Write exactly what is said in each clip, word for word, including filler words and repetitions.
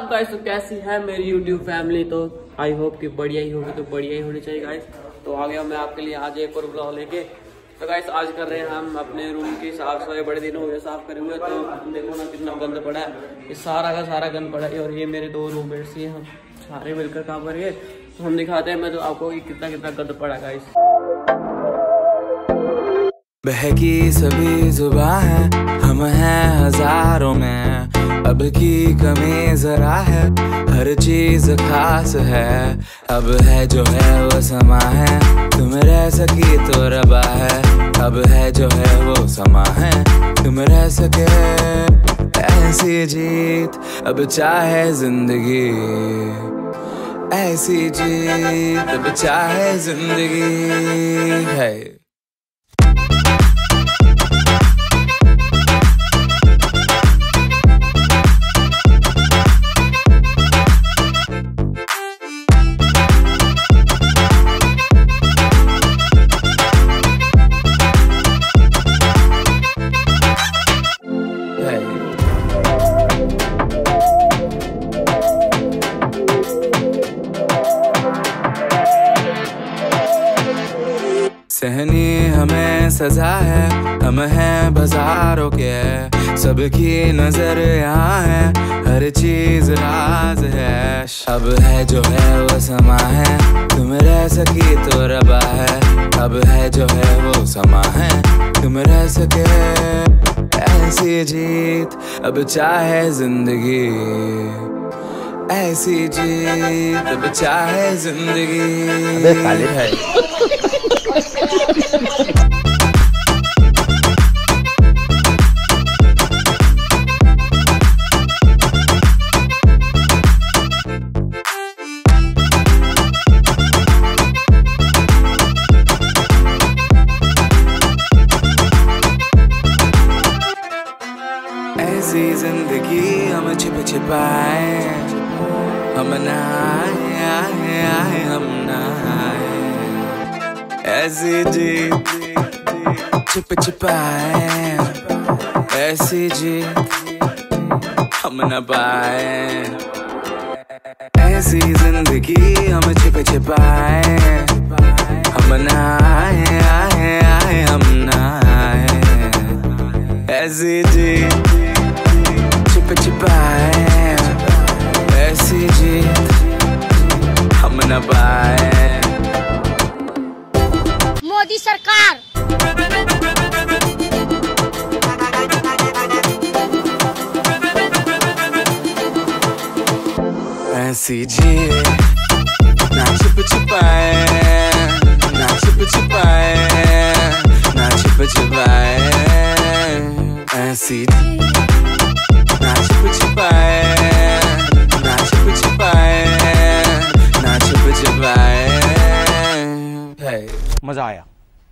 Guys, तो कैसी है मेरी यूट्यूब फैमिली। तो आई होप कि बढ़िया ही होगी, तो बढ़िया ही होनी चाहिए गाइस। तो आ गया मैं आपके लिए आज एक और ब्लॉग लेके। तो गाइस आज कर रहे हैं हम अपने रूम की साफ सफाई। बड़े दिन हो गए साफ करे हुए, तो देखो ना कितना गंद पड़ा है। ये सारा का सारा गंद पड़ा है। और ये मेरे दो रूममेट्स ही हम सारे मिलकर काम करेंगे। तो हम दिखाते हैं मैं तो आपको कि कितना कितना गंद पड़ा है गाइस। बहकी सभी जुबां है, हम हैं हजारों में, अब की कमी जरा है, हर चीज खास है। अब है जो है वो समा है, तुम रह सकी तो रबा है। अब है जो है वो समा है, तुम रह सके ऐसी जीत। अब चाहे जिंदगी ऐसी जीत, अब चाहे जिंदगी है। सहनी हमें सजा है, हम हैं बाजारों के, सबकी नजर यहाँ है, हर चीज राज है। अब है जो है वो समा है, तुम रह सकी तो रबा है। अब है जो है वो समा है, तुम रह सके ऐसी जीत। अब चाहे जिंदगी ऐसी जीत, अब चाहे जिंदगी है। ऐसी जिंदगी हम छिप छिपाए, हम नहाए आए आए हम नहाए। ऐसी जीत छिप छिपाए, ऐसी जीत हम न पाए। ऐसी जिंदगी हम छिप छिपाए, हम नहाए आए आए हम नहाए। ऐसी जीत छिप छिपाए, ऐसी जीत हम न पाए। मोदी सरकार ऐसी जीत ना छिप छिपाए, ना छिप छिपाए, ना छिप छिपाए। ऐसी ना छिप छिपाए, ना छिप छिपाए, ना छिप छिपाए। मजा आया।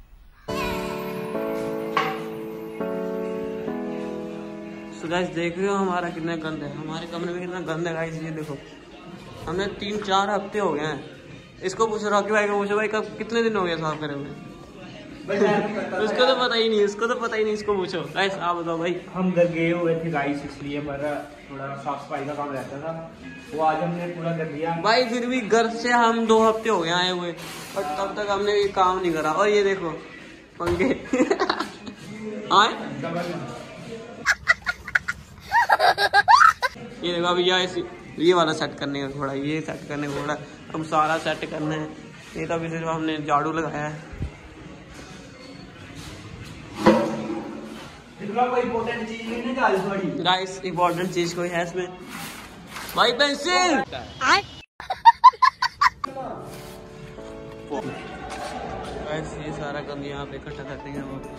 तो गाइस देख रहे हो हमारा कितना गंद है, हमारे कमरे में कितना गंद है गाइस। ये देखो हमने तीन चार हफ्ते हो गए हैं। इसको पूछो, रॉकी भाई को पूछो, भाई कब कितने दिन हो गए साफ करे हुए। उसको तो पता ही नहीं, उसको तो पता ही नहीं, इसको पूछो। गाइस आप बताओ भाई। हम घर गए हुए थे गाइस, इसलिए मेरा थोड़ा साफ सफाई का काम रहता था, वो आज हमने पूरा कर दिया भाई। फिर भी घर से हम दो हफ्ते हो गए आए हुए, और तब तक हमने ये काम नहीं करा। और ये देखो पंखे आए, ये देखो अभी ये ये वाला सेट करने का थोड़ा, ये सेट करने का थोड़ा, हम सारा सेट करना है। ये तो अभी सिर्फ हमने झाड़ू लगाया है। इम्पोर्टेंट चीज नहीं निकाल गाइस इम्पोर्टेंट चीज कोई है इसमें भाई, पेंसिल। गाइस ये सारा गंद यहाँ पे इकट्ठा करते हैं वो।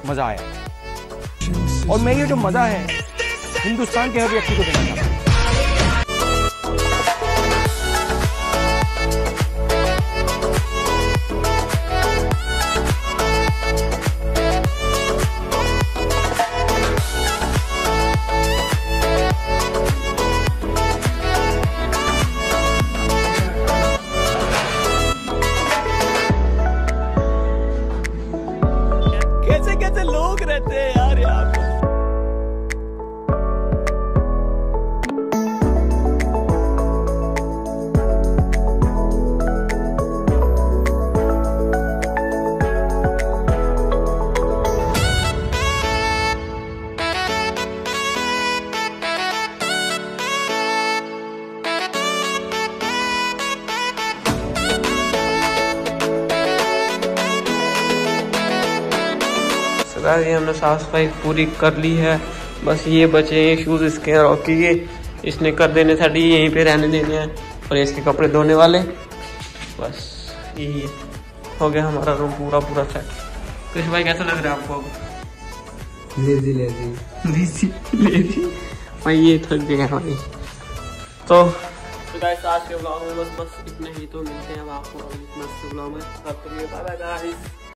मजा आया। और मैं ये जो मजा है हिंदुस्तान के हर व्यक्ति को देना चाहता हूँ। कैसे कैसे लोग रहते हैं यार यहाँ पे। ये हमने साफ सफाई पूरी कर ली है, बस ये बचे हैं शूज इसके रॉकी के, इसने कर देने साड़ी यहीं पे रहने देने हैं और इसके कपड़े धोने वाले। बस यही हो गया हमारा रूम पूरा पूरा सेट। कृष्ण भाई कैसा लग रहा है आपको? लेजी लेजी लेजी लेजी भाई ये थक गया भाई। तो गाइस आज के ब्लॉग में बस बस इतने ही। तो मिलते हैं अब आपको अगले नेक्स्ट ब्लॉग में। तब तक के लिए बाय बाय गाइस।